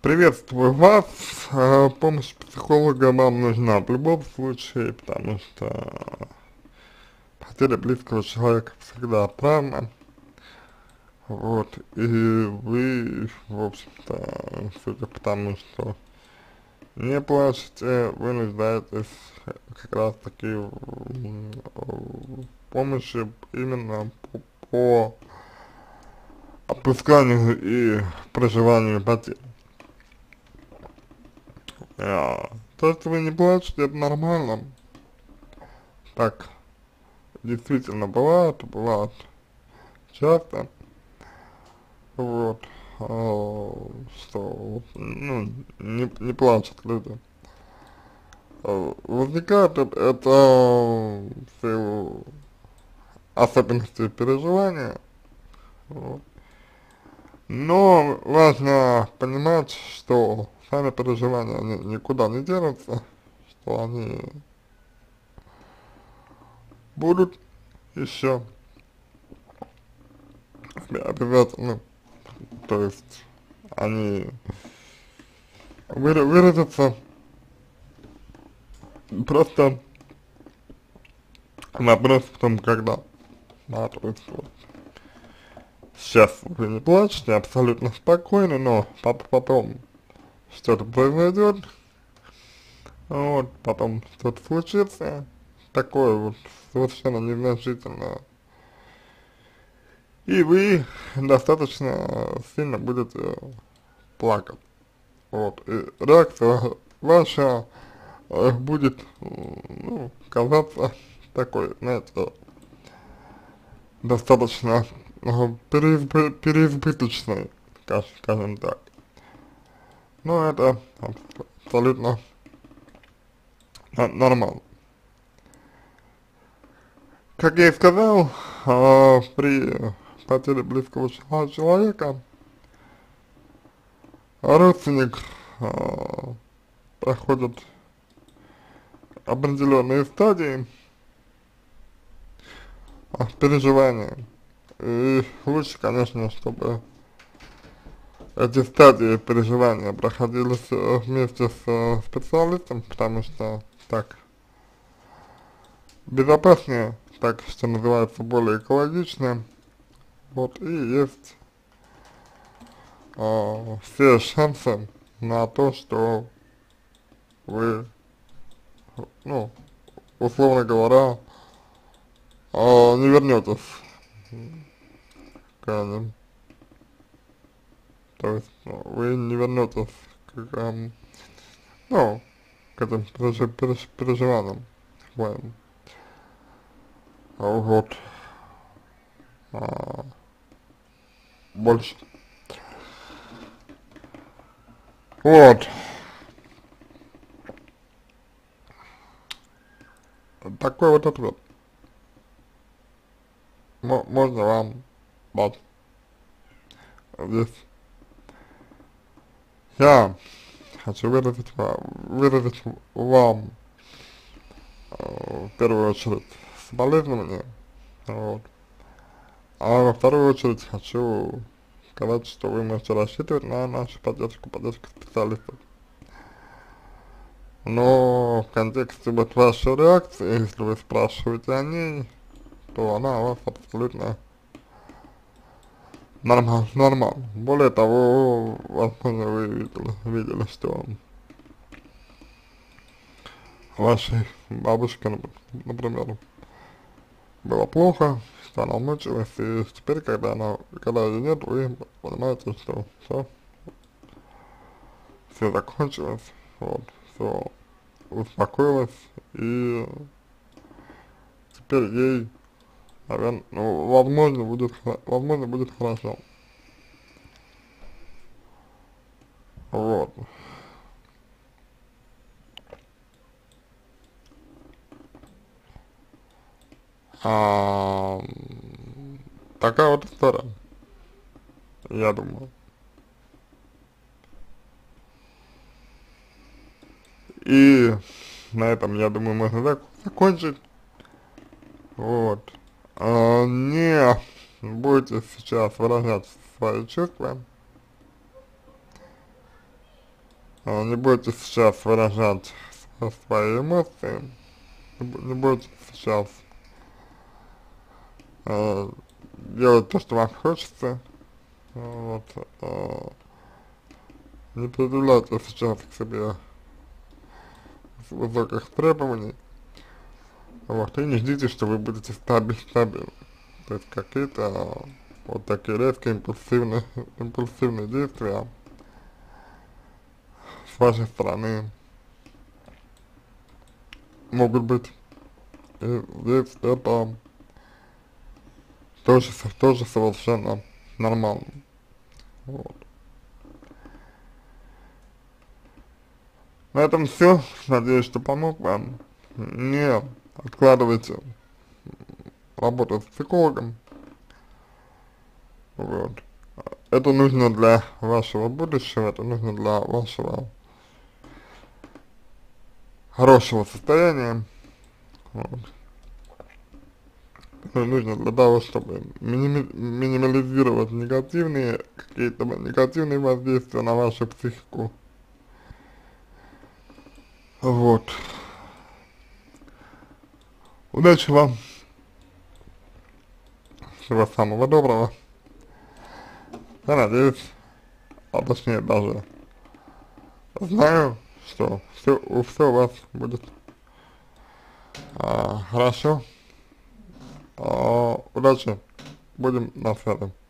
Приветствую вас. Помощь психолога вам нужна в любом случае, потому что потеря близкого человека всегда травма. Вот, и вы, в общем-то, судя по тому, что не плачете, вы нуждаетесь как раз таки в помощи именно по опусканию и проживанию потерь. То, что вы не плачете, это нормально. Так действительно бывает часто. Вот. Что, ну, не плачут люди. Возникает это в силу особенностей переживания. Вот. Но важно понимать, что сами переживания они никуда не денутся, что они будут еще обязательно, то есть они выразятся, просто вопрос в том, когда, да, то есть вот, сейчас вы не плачете, абсолютно спокойно, но потом что-то произойдет, вот, потом что-то случится, такое вот совершенно незначительное, и вы достаточно сильно будете плакать. Вот, и реакция ваша будет, ну, казаться такой, знаете, достаточно переизбыточной, скажем так. Но это абсолютно нормально. Как я и сказал, при потере близкого человека родственник проходит определенные стадии переживания. И лучше, конечно, чтобы эти стадии переживания проходились вместе с специалистом, потому что так безопаснее, так, что называется, более экологично. Вот, и есть все шансы на то, что вы, ну, условно говоря, не вернетесь к ним. То есть вы не вернетесь ну, к этим переживаниям своим. Вот. А, больше. Вот. Такой вот ответ. Можно вам дать здесь. Я хочу выразить вам в первую очередь соболезнования, вот. А во вторую очередь хочу сказать, что вы можете рассчитывать на нашу поддержку специалистов. Но в контексте вот вашей реакции, если вы спрашиваете о ней, то она у вас абсолютно нормально. Более того, возможно, вы видели, что вашей бабушке, например, было плохо, что она мучилась, и теперь, когда ее нет, вы понимаете, что все закончилось, вот, все успокоилось, и теперь ей, наверное, ну, возможно, будет хорошо. Вот. А, такая вот история, я думаю. И на этом, я думаю, можно закончить. Вот. Не будете сейчас выражать свои чувства. Не бойтесь сейчас выражать свои эмоции, не бойтесь сейчас делать то, что вам хочется, вот, не предъявляйте сейчас к себе высоких требований, вот, и не ждите, что вы будете стабильны, то есть какие-то вот такие резкие импульсивные действия с вашей стороны могут быть, и здесь это тоже совершенно нормально, вот. На этом все. Надеюсь, что помог вам. Не откладывайте работу с психологом. Вот. Это нужно для вашего будущего, это нужно для вашего хорошего состояния. Вот. Это нужно для того, чтобы минимализировать какие-то негативные воздействия на вашу психику. Вот. Удачи вам. Всего самого доброго. Я надеюсь, а точнее даже знаю, что все у вас будет хорошо. Удачи. Будем на связи.